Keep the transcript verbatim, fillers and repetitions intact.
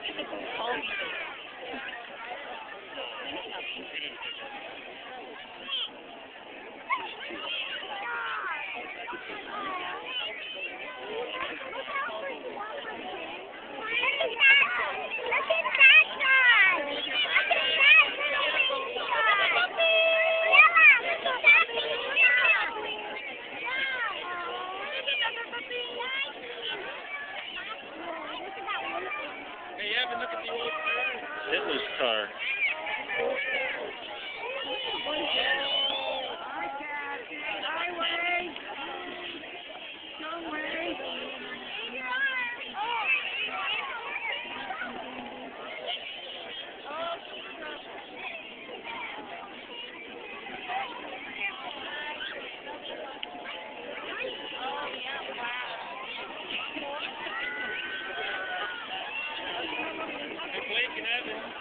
Hey, Evan, look at the old car. Hitler's car. Blake and Evan.